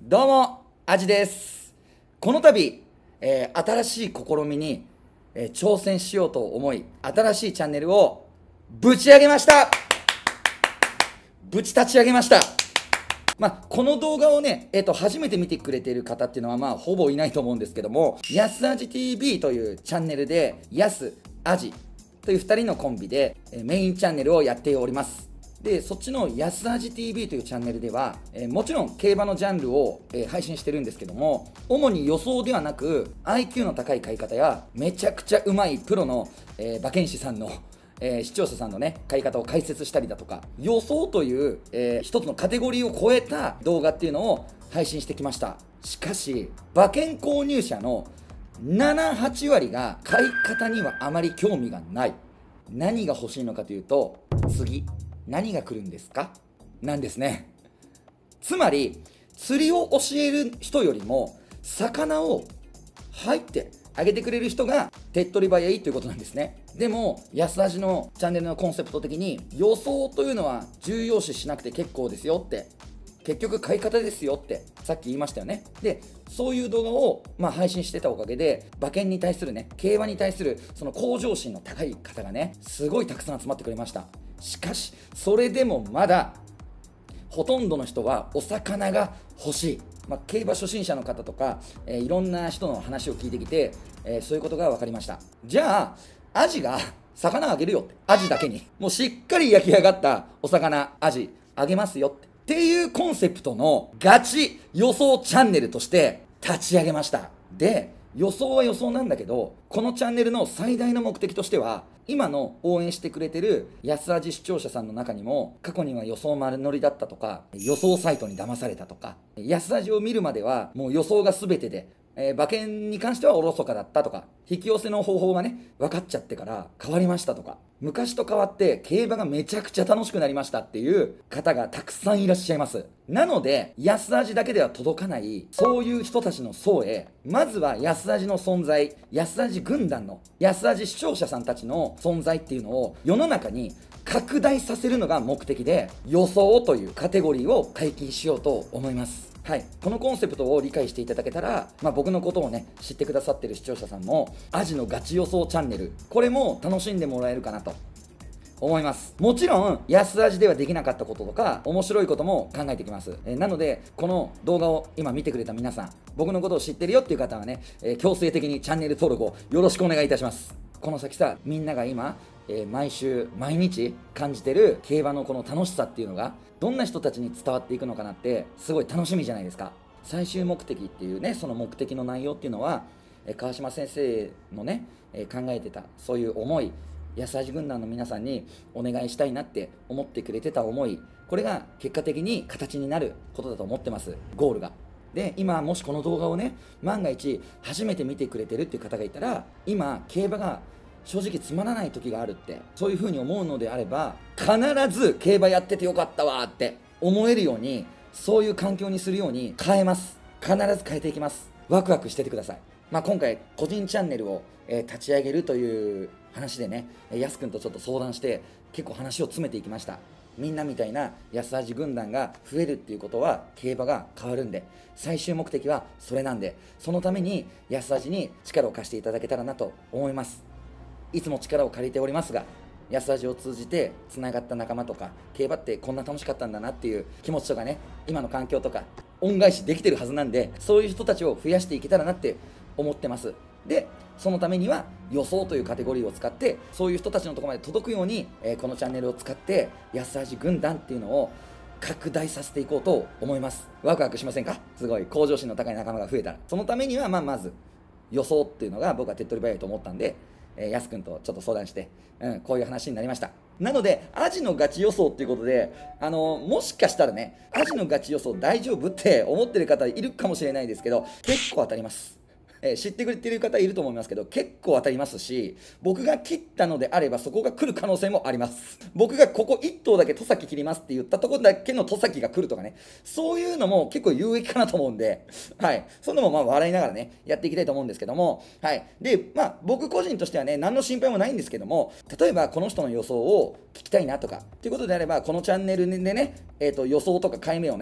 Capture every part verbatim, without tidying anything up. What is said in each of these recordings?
どうも、アジです。この度、えー新しい試みに、えー挑戦しようと思い、新しいチャンネルをぶち上げました。ぶち立ち上げました。まあ、この動画をね、えっと、初めて見てくれている方っていうのは、まあ、ほぼいないと思うんですけども、やすあじ ティーブイ というチャンネルで、やす、あじというふたりのコンビで、えーメインチャンネルをやっております。で、そっちのやすあじ ティーブイ というチャンネルでは、えーもちろん競馬のジャンルを、えー配信してるんですけども、主に予想ではなく アイキュー の高い買い方やめちゃくちゃうまいプロの、えー馬券師さんのえー視聴者さんのね買い方を解説したりだとか、予想という、えー一つのカテゴリーを超えた動画っていうのを配信してきました。しかし馬券購入者のなな、はちわりが買い方にはあまり興味がない。何が欲しいのかというと、次何が来るんですかなんですね。つまり釣りを教える人よりも魚を入ってあげてくれる人が手っ取り早いということなんですね。でもやすあじのチャンネルのコンセプト的に、予想というのは重要視しなくて結構ですよって、結局買い方ですよってさっき言いましたよね。でそういう動画を、まあ、配信してたおかげで、馬券に対するね、競馬に対するその向上心の高い方がね、すごいたくさん集まってくれました。しかしそれでもまだほとんどの人はお魚が欲しい、まあ、競馬初心者の方とか、えーいろんな人の話を聞いてきて、えーそういうことが分かりました。じゃあアジが魚あげるよって、アジだけにもうしっかり焼き上がったお魚アジあげますよってっていうコンセプトのガチ予想チャンネルとして立ち上げました。で予想は予想なんだけど、このチャンネルの最大の目的としては、今の応援してくれてるやすあじ視聴者さんの中にも、過去には予想丸乗りだったとか、予想サイトに騙されたとか、やすあじを見るまではもう予想が全てで、えー馬券に関してはおろそかだったとか、引き寄せの方法がね分かっちゃってから変わりましたとか、昔と変わって競馬がめちゃくちゃ楽しくなりましたっていう方がたくさんいらっしゃいます。なのでやすあじだけでは届かない、そういう人たちの層へ、まずはやすあじの存在、やすあじ軍団のやすあじ視聴者さんたちの存在っていうのを世の中に拡大させるのが目的で、予想というカテゴリーを解禁しようと思います。はい、このコンセプトを理解していただけたら、まあ、僕のことをね知ってくださってる視聴者さんも、アジのガチ予想チャンネル、これも楽しんでもらえるかなと思います。もちろんやすあじではできなかったこととか面白いことも考えてきます。えーなのでこの動画を今見てくれた皆さん、僕のことを知ってるよっていう方はね、えー強制的にチャンネル登録をよろしくお願いいたします。この先さ、みんなが今、えー毎週毎日感じてる競馬のこの楽しさっていうのがどんな人たちに伝わっていくのかなって、すごい楽しみじゃないですか。最終目的っていうね、その目的の内容っていうのは、えー川島先生のね、えー考えてたそういう思い、やすあじ軍団の皆さんにお願いしたいなって思ってくれてた思い、これが結果的に形になることだと思ってます、ゴールが。で今もしこの動画をね、万が一初めて見てくれてるっていう方がいたら、今競馬が正直つまらない時があるって、そういう風に思うのであれば、必ず競馬やっててよかったわって思えるように、そういう環境にするように変えます。必ず変えていきます。ワクワクしててください。まあ、今回個人チャンネルを、えー立ち上げるという話でね、えーやすくんとちょっと相談して結構話を詰めていきました。みんなみたいなやすあじ軍団が増えるっていうことは競馬が変わるんで、最終目的はそれなんで、そのためにやすあじに力を貸していただけたらなと思います。いつも力を借りておりますが、やすあじを通じてつながった仲間とか、競馬ってこんな楽しかったんだなっていう気持ちとかね、今の環境とか恩返しできてるはずなんで、そういう人たちを増やしていけたらなって思ってます。でそのためには予想というカテゴリーを使って、そういう人たちのところまで届くように、えーこのチャンネルを使ってやすあじ軍団っていうのを拡大させていこうと思います。ワクワクしませんか？すごい向上心の高い仲間が増えたら。そのためには、まあ、まず予想っていうのが僕は手っ取り早いと思ったんで、えー、やすくんとちょっと相談して、うん、こういう話になりました。なのでアジのガチ予想っていうことで、あのーもしかしたらね、アジのガチ予想大丈夫って思ってる方いるかもしれないですけど、結構当たります。えー知ってくれてる方いると思いますけど、結構当たりますし、僕が切ったのであればそこが来る可能性もあります。僕がここいっ頭だけ戸先切りますって言ったところだけの戸先が来るとかね、そういうのも結構有益かなと思うんで、はい、そういうのもまあ笑いながらねやっていきたいと思うんですけども、はい、でまあ僕個人としてはね、何の心配もないんですけども、例えばこの人の予想を聞きたいなとかっていうことであれば、このチャンネルでね、えー、と予想とか解明をね、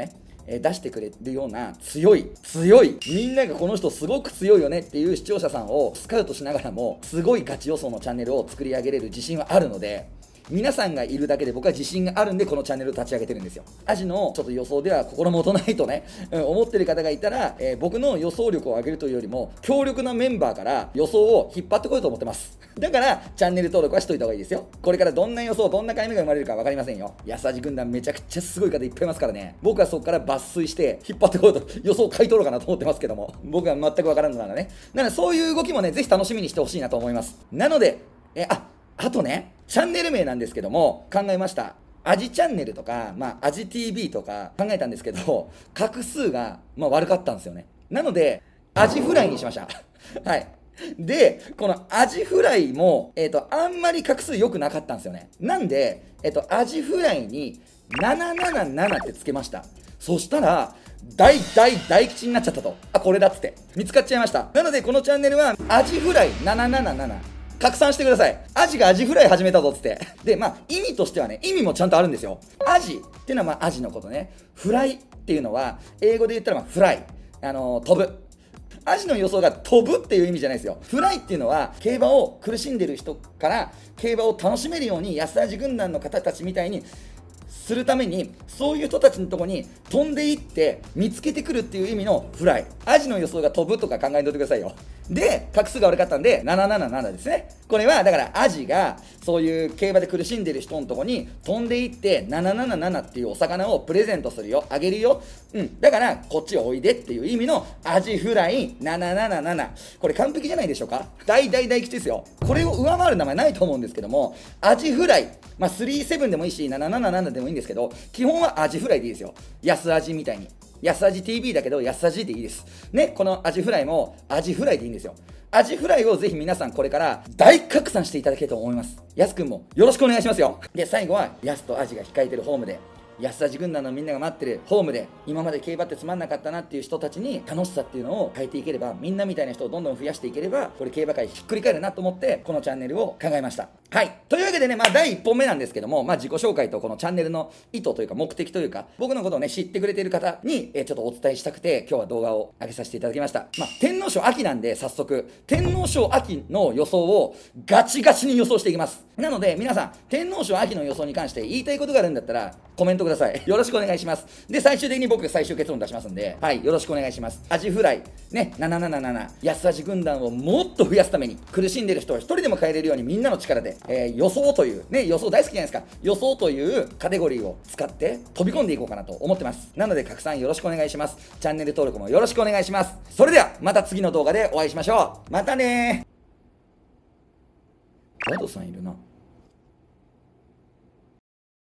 えー出してくれるような強い強いみんながこの人すごく強いよねっていう視聴者さんをスカウトしながらもすごいガチ予想のチャンネルを作り上げれる自信はあるので、皆さんがいるだけで僕は自信があるんでこのチャンネルを立ち上げてるんですよ。アジのちょっと予想では心もとないとね、うん、思ってる方がいたら、えー僕の予想力を上げるというよりも強力なメンバーから予想を引っ張ってこようと思ってます。だからチャンネル登録はしといた方がいいですよ。これからどんな予想どんな回目が生まれるか分かりませんよ。安アジ軍団めちゃくちゃすごい方いっぱいいますからね。僕はそこから抜粋して引っ張ってこようと予想を買い取ろうかなと思ってますけども、僕は全く分からんのならね。なのでそういう動きもねぜひ楽しみにしてほしいなと思います。なのでえああとね、チャンネル名なんですけども、考えました。アジチャンネルとか、まあ、アジ ティーブイ とか考えたんですけど、画数が、まあ、悪かったんですよね。なので、アジフライにしました。はい。で、このアジフライも、えっと、あんまり画数良くなかったんですよね。なんで、えっと、アジフライにななななななってつけました。そしたら、大大大吉になっちゃったと。あ、これだっつって。見つかっちゃいました。なので、このチャンネルは、アジフライななななな。拡散してください。アジがアジフライ始めたぞっつって。で、まあ、意味としてはね、意味もちゃんとあるんですよ。アジっていうのは、まあ、アジのことね。フライっていうのは、英語で言ったら、まあ、フライ。あのー、飛ぶ。アジの予想が飛ぶっていう意味じゃないですよ。フライっていうのは、競馬を苦しんでる人から、競馬を楽しめるように、安アジ軍団の方たちみたいに、するためにそういう人たちのところに飛んでいって見つけてくるっていう意味のフライ。アジの予想が飛ぶとか考えておいてくださいよ。で、画数が悪かったんでなななななですね。これはだからアジがそういう競馬で苦しんでる人のところに飛んでいってなななななっていうお魚をプレゼントするよ、あげるよ。うん、だからこっちおいでっていう意味のアジフライななななな。これ完璧じゃないでしょうか。大大大吉ですよ。これを上回る名前ないと思うんですけども、アジフライ、まあさんじゅうななでもいいしなななななでもいいんですけど、基本はアジフライでいいですよ。安アジみたいに。安アジ ティーブイ だけど安アジでいいです。ね、このアジフライもアジフライでいいんですよ。アジフライをぜひ皆さんこれから大拡散していただけると思います。安くんもよろしくお願いしますよ。で、最後は安とアジが控えてるホームで、安アジ軍団のみんなが待ってるホームで、今まで競馬ってつまんなかったなっていう人たちに楽しさっていうのを変えていければ、みんなみたいな人をどんどん増やしていければ、これ競馬界ひっくり返るなと思ってこのチャンネルを考えました。はい、というわけでね、まあだいいっぽんめなんですけども、まあ自己紹介とこのチャンネルの意図というか目的というか、僕のことをね知ってくれている方にえちょっとお伝えしたくて今日は動画を上げさせていただきました。まあ天皇賞秋なんで、早速天皇賞秋の予想をガチガチに予想していきます。なので皆さん、天皇賞秋の予想に関して言いたいことがあるんだったらコメントください。よろしくお願いします。で、最終的に僕が最終結論出しますんで、はい、よろしくお願いします。アジフライね、ななななな、安アジ軍団をもっと増やすために、苦しんでる人を一人でも変えれるようにみんなの力で、えー、予想というね、予想大好きじゃないですか。予想というカテゴリーを使って飛び込んでいこうかなと思ってます。なので拡散よろしくお願いします。チャンネル登録もよろしくお願いします。それではまた次の動画でお会いしましょう。またねー。ガドさんいるな。